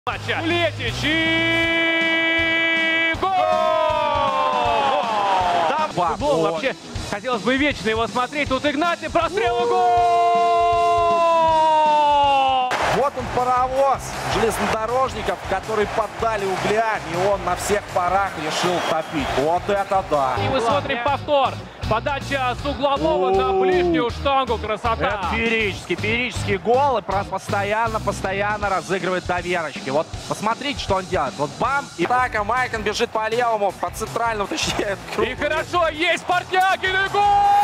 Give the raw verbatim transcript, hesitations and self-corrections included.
матча. Летич и гол! Да, футбол вообще хотелось бы вечно его смотреть. Тут Игнатий, прострел и гол! Вот он, паровоз железнодорожников, которые поддали угля, и он на всех парах решил топить. Вот это да! И мы смотрим повтор. Подача с углового на ближнюю штангу. Красота. Это феерический, феерический гол. И просто постоянно, постоянно разыгрывает доверочки. Вот посмотрите, что он делает. Вот бам. И так, а Майкон бежит по левому, по центральному, точнее. И хорошо, есть Портнягин и гол!